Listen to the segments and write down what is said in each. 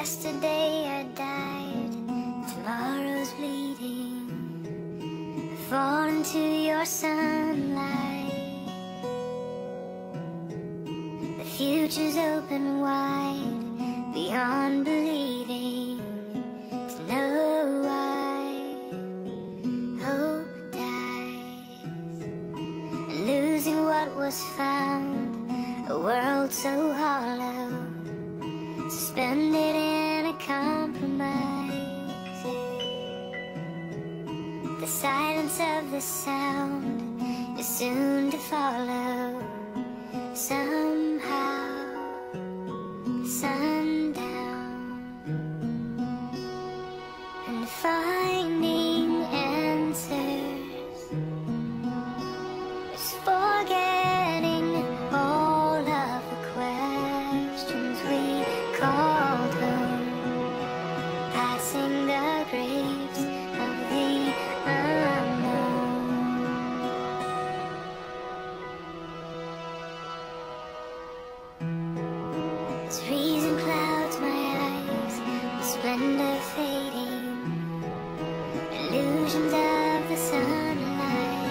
Yesterday I died, tomorrow's bleeding. Fall into your sunlight. The future's open wide, beyond believing. To know why hope dies, and losing what was found, a world so hollow, suspended in a compromise. The silence of the sound is soon to follow. Somehow, sundown, and finding answers is forgetting all of the questions we called home, passing the graves of the unknown. As reason clouds my eyes, the splendor fading, illusions of the sunlight,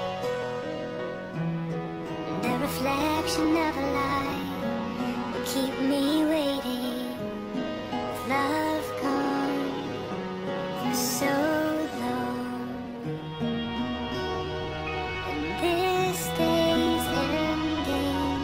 and the reflection of a light will keep me waiting. With love gone for so long, and this day's ending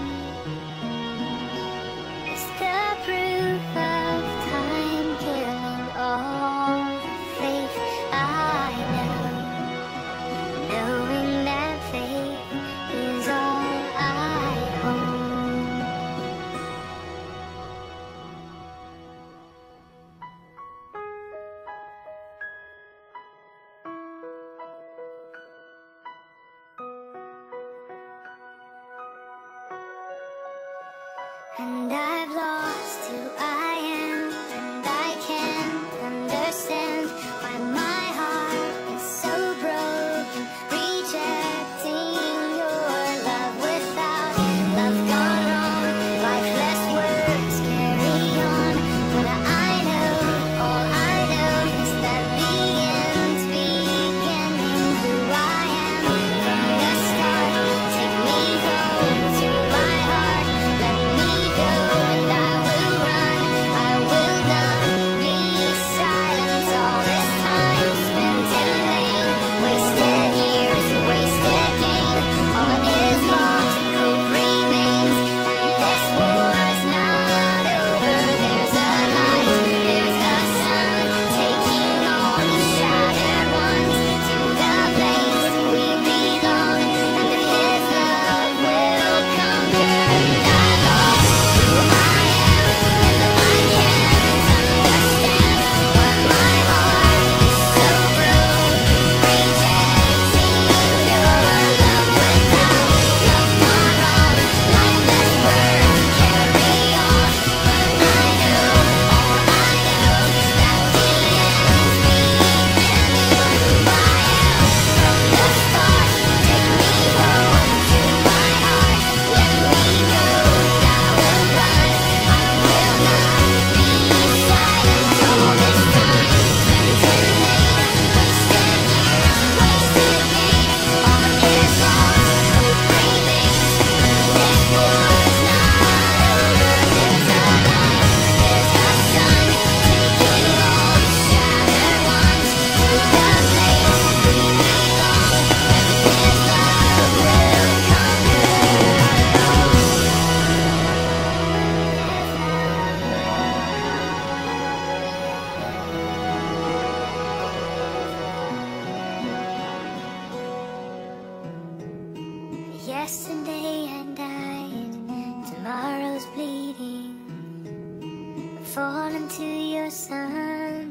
is the proof of time killing all the faith I know, knowing that faith is all I hold. And I've lost who I am, and I can't understand why my heart is so broken, rejecting your love. Without love gone wrong, lifeless words carry on. But I know, all I know is that the end's beginning. Who I am from the start, take me home to my heart. Let me go and I will run. I will not be silent. All this time spent in vain, wasted years, wasted gain. All is lost, hope remains, and this war's not over. There's a light, there's a sun, taking all the shattered ones to the place we belong, and His love will conquer. And I lost who I am, and I can't understand why my heart is so broken, rejecting your love. Without love gone wrong, lifeless words carry on. But I know, all I know is that the end's beginning. Who I am from the start, take me home to my heart. Let me go and I will run. I will not be silent. All this time spent in vain, wasted years, wasted gain. All is lost, hope remains, and this war's not over. There's a light, there's a sun, taking all the shattered ones to the place we belong, and His love will conquer. Yesterday I died, tomorrow's bleeding. Fall into your sun.